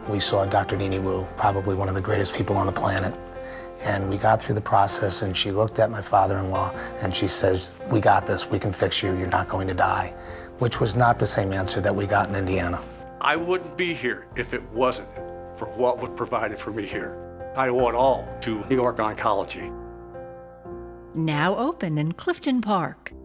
We saw Dr. Nini Wu, probably one of the greatest people on the planet. And we got through the process, and she looked at my father-in-law, and she says, "We got this, we can fix you, you're not going to die," which was not the same answer that we got in Indiana. I wouldn't be here if it wasn't for what was provided for me here. I owe it all to New York Oncology. Now open in Clifton Park.